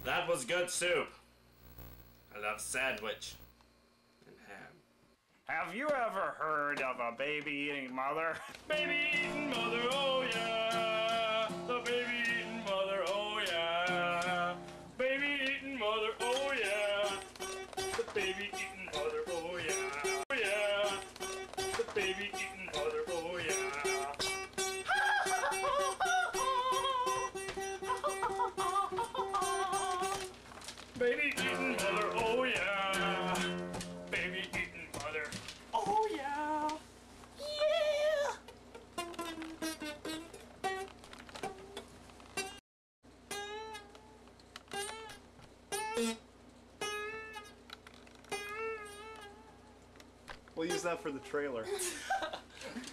That was good soup. I love sandwich and ham. Have you ever heard of a baby eating mother? Baby eating mother, oh yeah. The baby eating mother, oh yeah. Baby eating mother, oh yeah. The baby eating mother, oh yeah. Oh yeah. The baby eating mother, oh yeah. Baby eating mother, oh yeah. Baby eating mother, oh yeah. Yeah. We'll use that for the trailer.